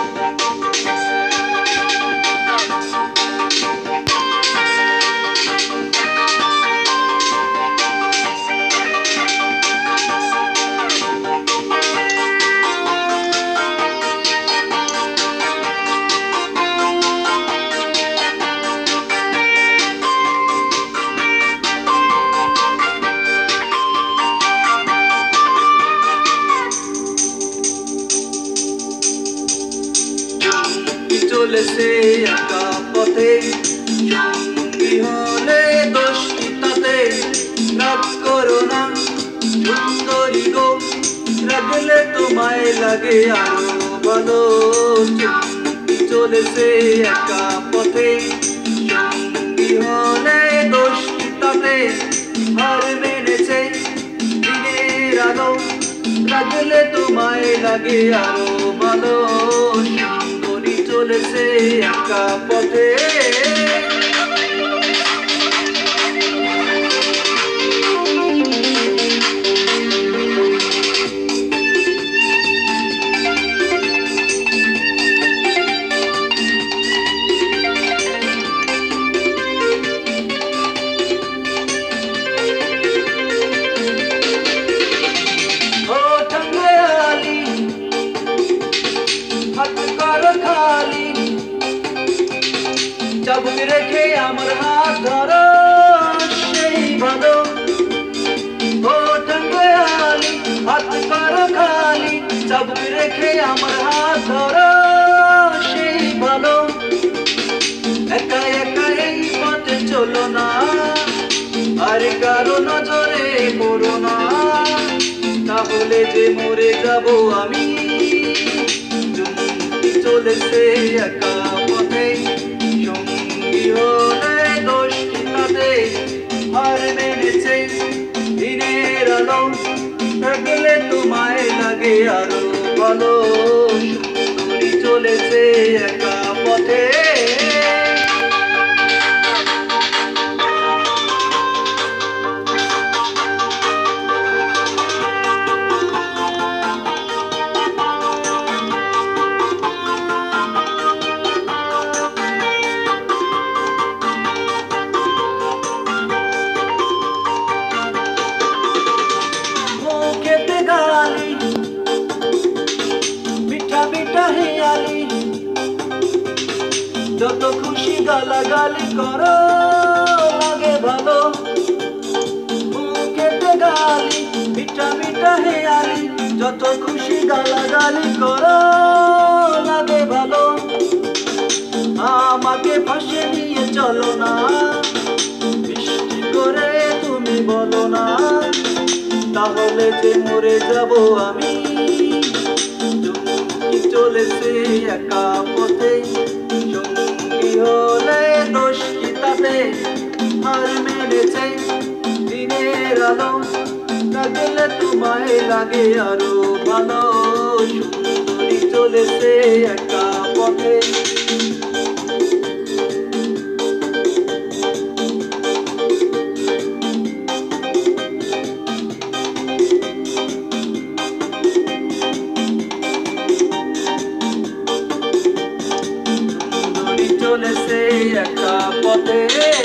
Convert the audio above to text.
চলেছে একা পথে, সঙ্গী হলে দোষ কি তাতে? রাগ করো না সুন্দরী গো, রাগলে তোমায় লাগে আরো ভালো। চলেছে একা পথে, সঙ্গী হলে দোষ কি তাতে? হার মেনেছে দিনের আলো, রাগলে তোমায় লাগে আরো ভালো। চলেছে একা পথে, চাবুক রেখে আমার হাত ধরো সেই ভালো। ও টাঙ্গাইয়ালি হাত করো খালি, চাবুক রেখে আমার হাত ধরো সেই ভালো। একা একা এই পথে চলো না, আর কারো নজরে পড়ো না, তাহলে যে মরে যাব আমি। চলেছে একা পথে, সঙ্গী হলে দোষ কি তাতে? হার মেনেছে দিনের আলো, থাকলে তোমায় লাগে আরো ভালো। সুন্দরী চলেছে একা পথে, যত খুশি গালাগালি করো লাগে ভালো। মুখেতে গালি মিঠা মিঠা হেয়ালি, যত খুশি গালাগালি করো লাগে ভালো। আমাকে ফাঁসে নিয়ে চলো না, বৃষ্টি করে তুমি বলো না, তাহলে যে মরে যাব আমি। চলেছে একা পথে, সঙ্গী হলে দোষ কি তাতে? হার মেনেছে দিনের আলো, লাগলে তোমায় লাগে আরো ভালো। সুন্দরী চলেছে একা পথে, চলেছে একা পথে।